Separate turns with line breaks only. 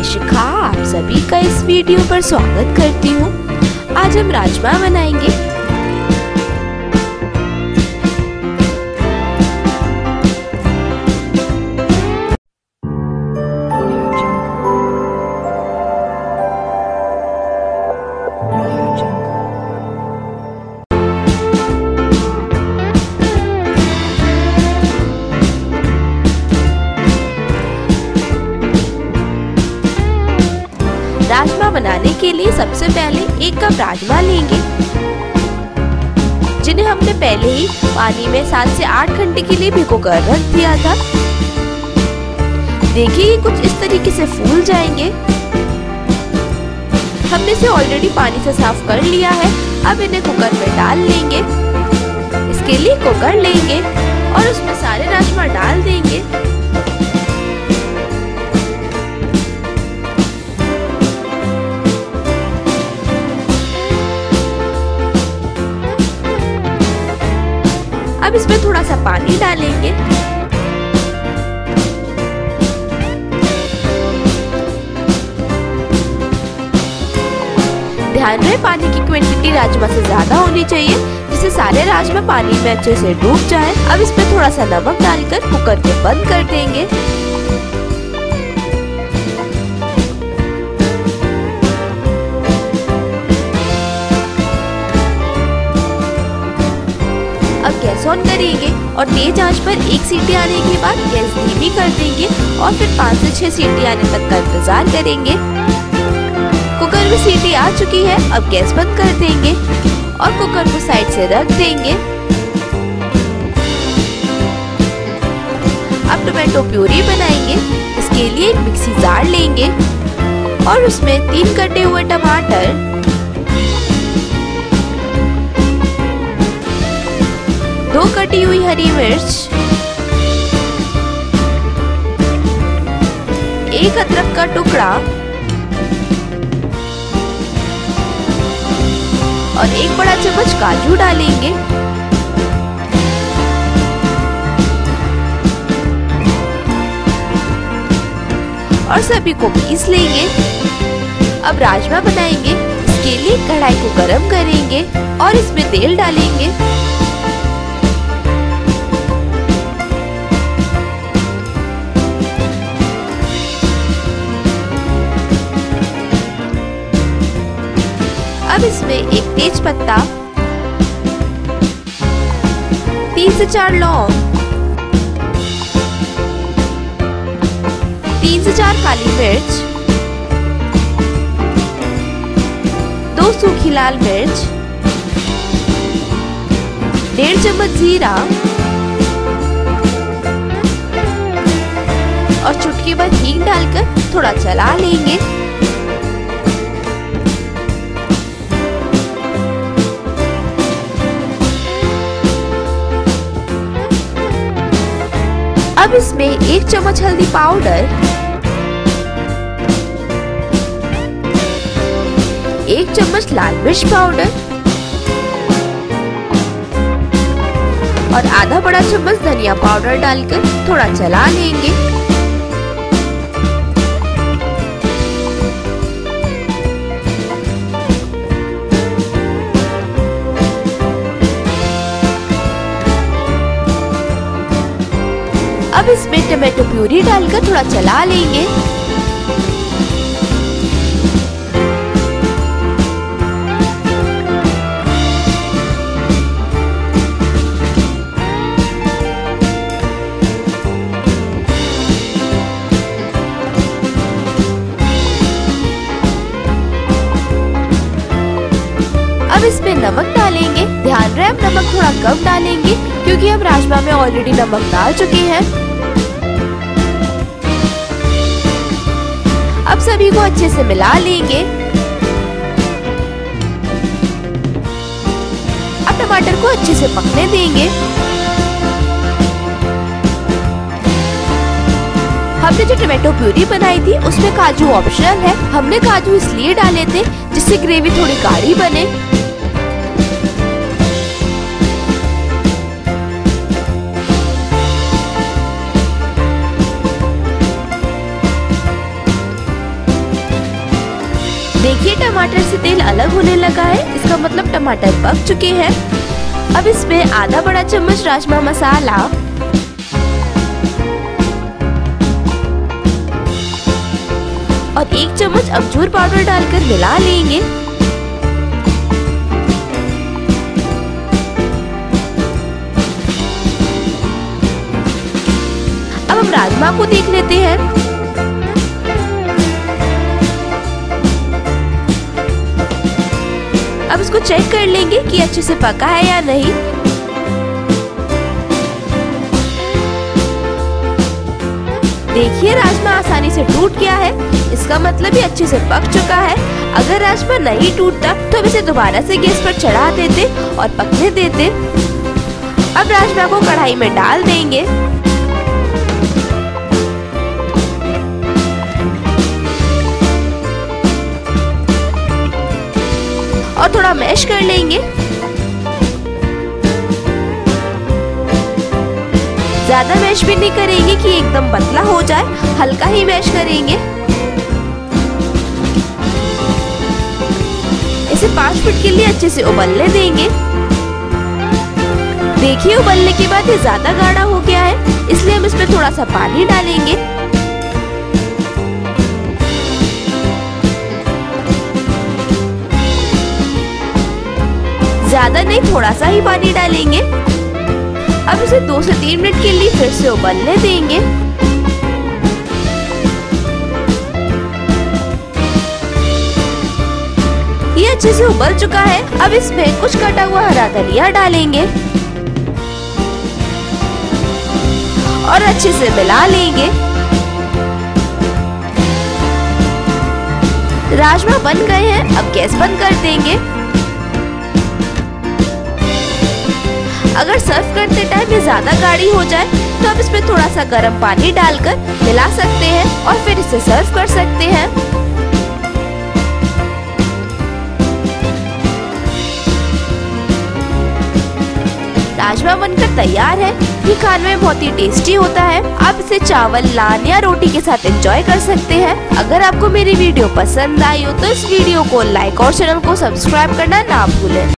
शिखा आप सभी का इस वीडियो पर स्वागत करती हूँ। आज हम राजमा बनाएंगे। राजमा बनाने के लिए सबसे पहले 1 कप राजमा लेंगे, जिन्हें हमने पहले ही पानी में 7 से 8 घंटे के लिए भिगोकर रख दिया था। देखिए ये कुछ इस तरीके से फूल जाएंगे। हमने इसे ऑलरेडी पानी से साफ कर लिया है। अब इन्हें कुकर में डाल लेंगे। इसके लिए कुकर लेंगे और उसमें सारे राजमा डाल देंगे। अब इसमें थोड़ा सा पानी डालेंगे। ध्यान रहे पानी की क्वांटिटी राजमा से ज्यादा होनी चाहिए, जिससे सारे राजमा पानी में अच्छे से डूब जाए। अब इसमें थोड़ा सा नमक डालकर कुकर को बंद कर देंगे। अब गैस ऑन करेंगे और तेज आंच पर 1 सीटी आने के बाद गैस धीमी कर देंगे और फिर 5 से 6 सीटी आने तक का इंतजार करेंगे। कुकर में सीटी आ चुकी है। अब गैस बंद कर देंगे और कुकर को साइड से रख देंगे। अब टोमेटो प्यूरी बनाएंगे। इसके लिए एक मिक्सी जार लेंगे और उसमें 3 कटे हुए टमाटर, 2 कटी हुई हरी मिर्च, 1 अदरक का टुकड़ा और 1 बड़ा चम्मच काजू डालेंगे। और सभी को पीस लेंगे। अब राजमा बनाएंगे। इसके लिए कढ़ाई को गरम करेंगे और इसमें तेल डालेंगे। अब इसमें 1 तेज पत्ता, 3 से 4 लौंग, 3 से 4 काली मिर्च, 2 सूखी लाल मिर्च, 1.5 चम्मच जीरा और चुटकी भर हींग डालकर थोड़ा चला लेंगे। अब इसमें 1 चम्मच हल्दी पाउडर, 1 चम्मच लाल मिर्च पाउडर और आधा बड़ा चम्मच धनिया पाउडर डालकर थोड़ा चला लेंगे। अब इसमें टमाटो प्यूरी डालकर थोड़ा चला लेंगे। अब इसमें नमक डालेंगे। ध्यान रहे हम नमक थोड़ा कम डालेंगे क्योंकि हम राजमा में ऑलरेडी नमक डाल चुके हैं। अब सभी को अच्छे से मिला लेंगे। अब टमाटर को अच्छे से पकने देंगे। हमने जो टमाटो प्यूरी बनाई थी उसमें काजू ऑप्शनल है। हमने काजू इसलिए डाले थे जिससे ग्रेवी थोड़ी गाढ़ी बने। देखिए टमाटर से तेल अलग होने लगा है, इसका मतलब टमाटर पक चुके हैं। अब इसमें आधा बड़ा चम्मच राजमा मसाला और 1 चम्मच अमचूर पाउडर डालकर मिला लेंगे। अब हम राजमा को देख लेते हैं। अब इसको चेक कर लेंगे कि अच्छे से पका है या नहीं। देखिए राजमा आसानी से टूट गया है, इसका मतलब ये अच्छे से पक चुका है। अगर राजमा नहीं टूटता तो हम इसे दोबारा से गैस पर चढ़ा देते और पकने देते। अब राजमा को कढ़ाई में डाल देंगे और थोड़ा मैश कर लेंगे। ज्यादा मैश भी नहीं करेंगे कि एकदम पतला हो जाए, हल्का ही मैश करेंगे। इसे 5 मिनट के लिए अच्छे से उबलने देंगे। देखिए उबलने के बाद ये ज्यादा गाढ़ा हो गया है, इसलिए हम इसमें थोड़ा सा पानी डालेंगे। ज्यादा नहीं, थोड़ा सा ही पानी डालेंगे। अब इसे 2 से 3 मिनट के लिए फिर से उबलने देंगे। ये अच्छे से उबल चुका है। अब इसमें कुछ कटा हुआ हरा धनिया डालेंगे और अच्छे से मिला लेंगे। राजमा बन गए हैं, अब गैस बंद कर देंगे। अगर सर्व करते टाइम ये ज्यादा गाढ़ी हो जाए तो आप इसमें थोड़ा सा गर्म पानी डालकर मिला सकते हैं और फिर इसे सर्व कर सकते हैं। राजमा बनकर तैयार है। ये खाने में बहुत ही टेस्टी होता है। आप इसे चावल, नान या रोटी के साथ एंजॉय कर सकते हैं। अगर आपको मेरी वीडियो पसंद आई हो तो इस वीडियो को लाइक और चैनल को सब्सक्राइब करना ना भूलें।